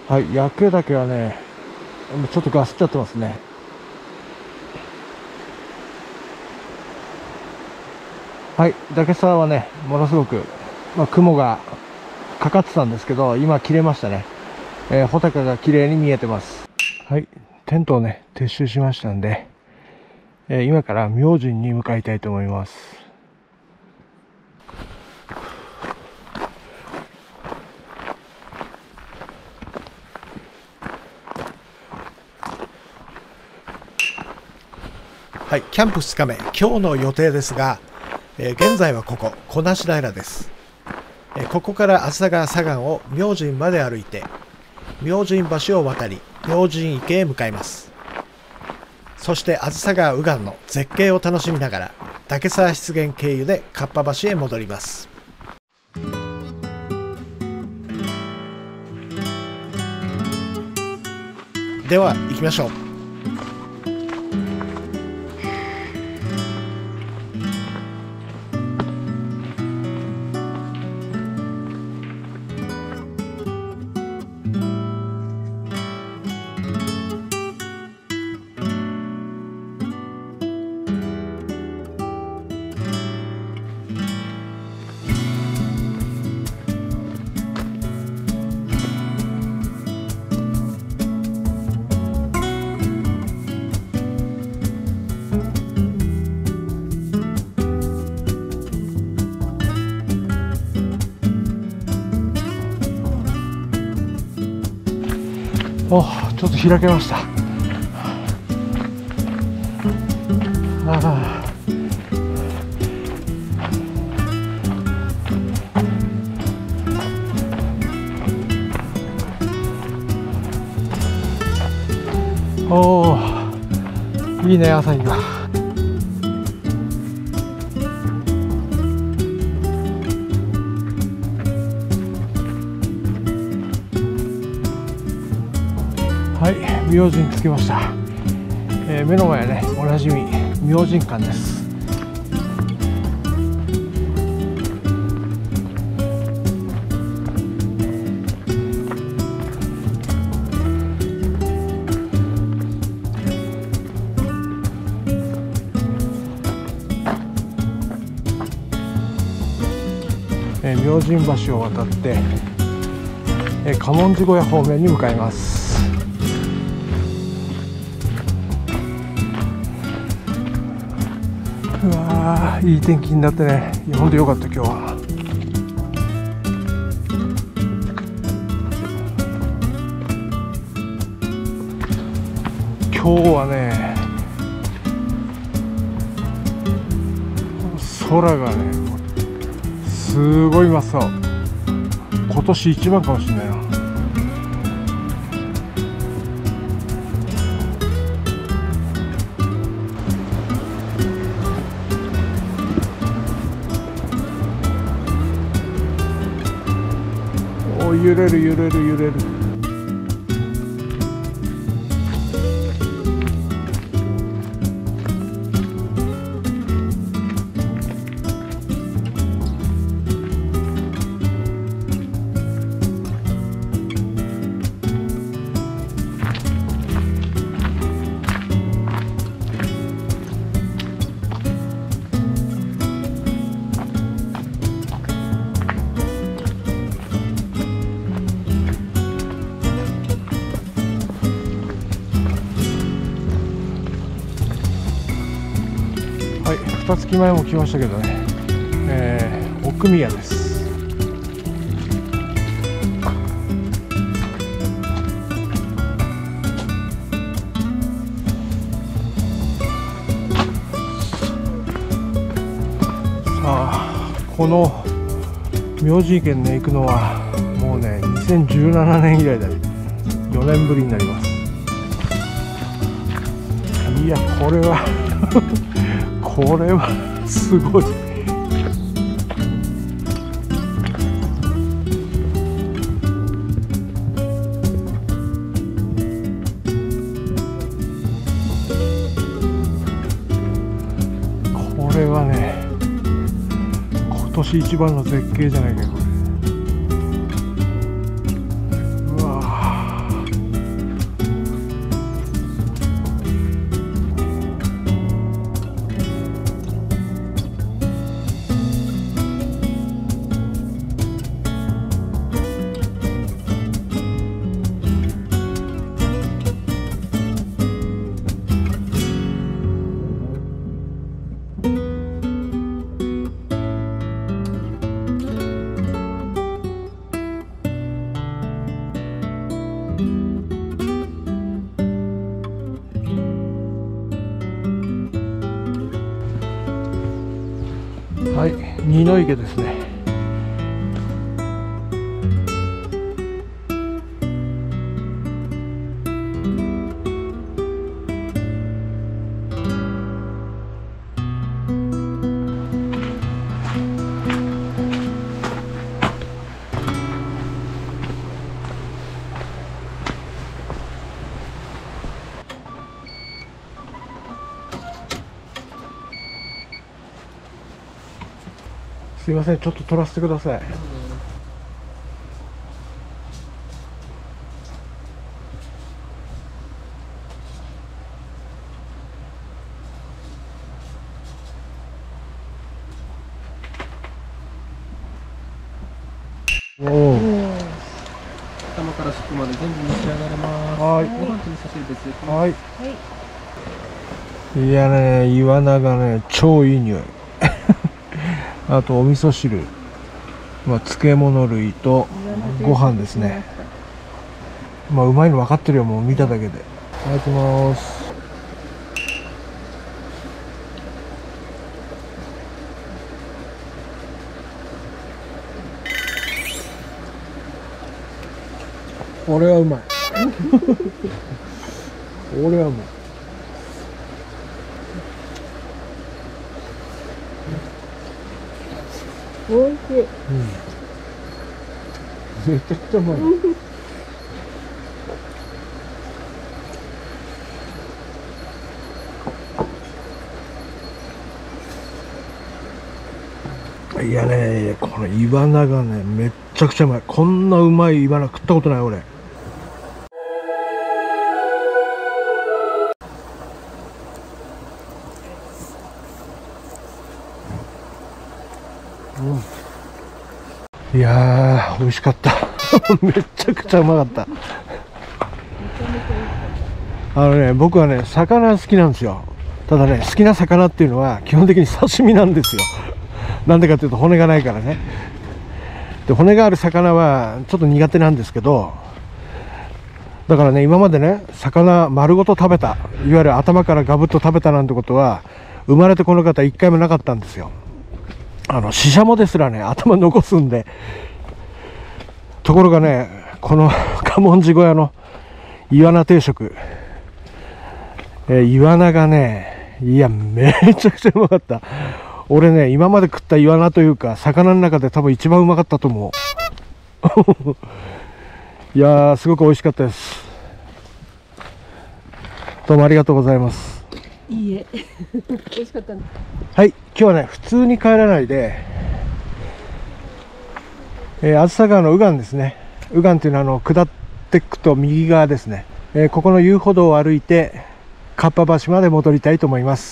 はい、焼岳はね、ちょっとガスっちゃってますね。はい、岳沢はね、ものすごく、雲がかかってたんですけど、今切れましたね。穂高が綺麗に見えてます。はい、テントをね、撤収しましたんで、今から明神に向かいたいと思います。 はい、キャンプ2日目、今日の予定ですが、現在はここ、小梨平です。ここから梓川左岸を明神まで歩いて、明神橋を渡り、明神池へ向かいます。そして梓川右岸の絶景を楽しみながら、岳沢湿原経由でかっぱ橋へ戻ります。では行きましょう。 お、ちょっと開けました。おー、いいね、朝日が。はい、明神着きました。目の前はね、おなじみ明神館です。明神橋を渡って嘉門寺小屋方面に向かいます。うわー、いい天気になってね、ほんとよかった。今日はね、空がねすごい真っ青。今年一番かもしれないな。お、揺れる揺れる揺れる。はい、2月前も来ましたけどね、奥宮です。さあ、この明神池にね、行くのはもうね、2017年以来だね。4年ぶりになります。いや、これはこれはすごい。これはね、今年一番の絶景じゃないかこれ。うわはい、二の池ですね。すいません、ちょっと撮らせてください。おお。 頭から尻尾まで全部召し上がれます。 はい。 ご飯と味噌汁別で。 はい。いやね、イワナがね、超いい匂い。あとお味噌汁、まあ、漬物類とご飯ですね。まあうまいの分かってるよ、もう見ただけで。いただきます。これはうまい。これはうまい。おいしい。うん。めちゃくちゃうまい。いやね、このイワナがね、めっちゃくちゃうまい。こんなうまいイワナ食ったことない、俺。いやー、美味しかった。めちゃくちゃうまかった。僕はね、魚好きなんですよ。ただね、好きな魚っていうのは基本的に刺身なんですよ。なんでかっていうと骨がないからね。で、骨がある魚はちょっと苦手なんですけど、だからね、今までね、魚丸ごと食べた、いわゆる頭からガブッと食べたなんてことは生まれてこの方一回もなかったんですよ。シシャモですらね、頭残すんで。ところがね、この嘉門次小屋のイワナ定食、イワナがね、いや、めちゃくちゃうまかった。俺ね、今まで食ったイワナというか魚の中で多分一番うまかったと思う。いやー、すごく美味しかったです。どうもありがとうございます。 いいえ、美味しかったね。 はい、今日はね、普通に帰らないで、梓川の右岸ですね。右岸っていうのは下っていくと右側ですね。ここの遊歩道を歩いてかっぱ橋まで戻りたいと思います。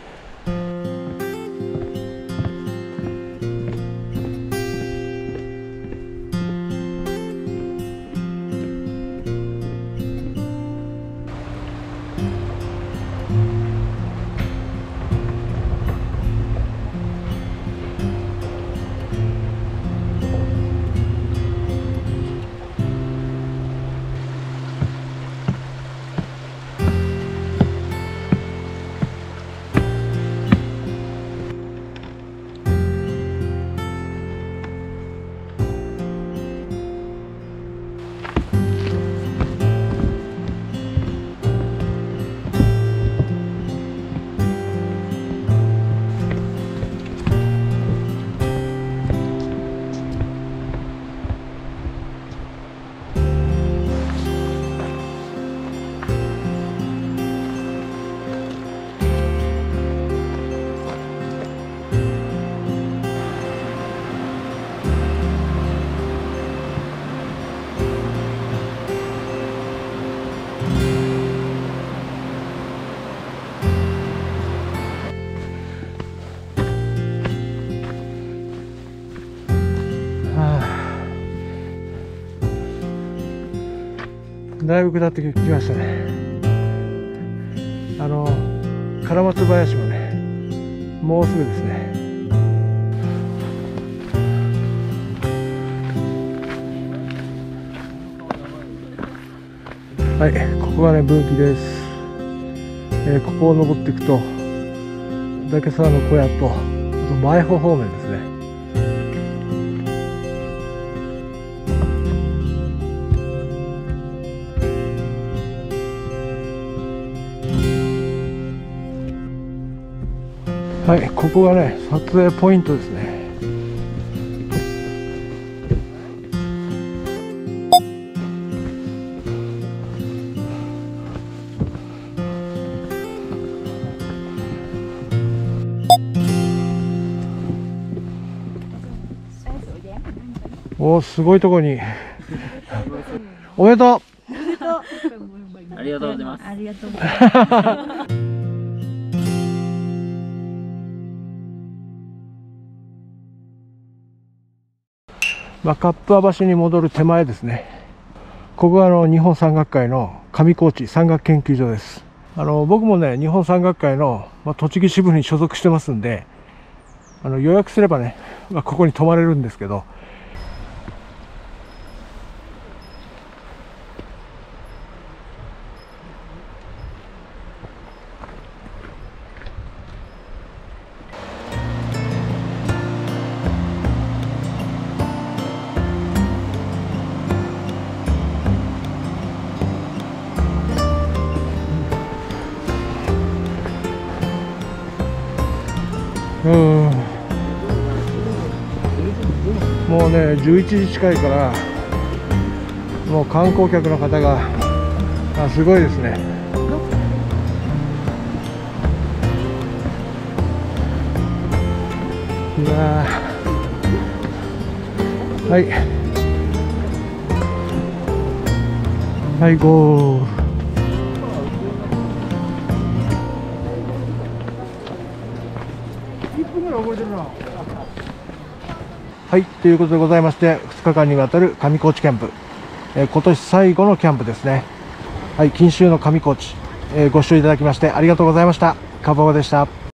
だいぶ下ってきましたね。唐松林もね、もうすぐですね。 はい、ここがね分岐です。ここを登っていくと岳沢の小屋と、あと前穂方面ですね。はい、ここがね撮影ポイントですね。おー、すごいとこにおめでとう。 ありがとうございます。 ありがとうございます。 カップア橋に戻る手前ですね。ここが日本山岳会の上高地山岳研究所です。僕もね日本山岳会の、栃木支部に所属してますんで、予約すればね、ここに泊まれるんですけど、もうね11時近いからもう観光客の方がすごいですね。いやー、はいはいゴー。はい、ということでございまして、2日間にわたる上高地キャンプ、今年最後のキャンプですね。はい、錦秋の上高地、ご視聴いただきましてありがとうございました。カバオでした。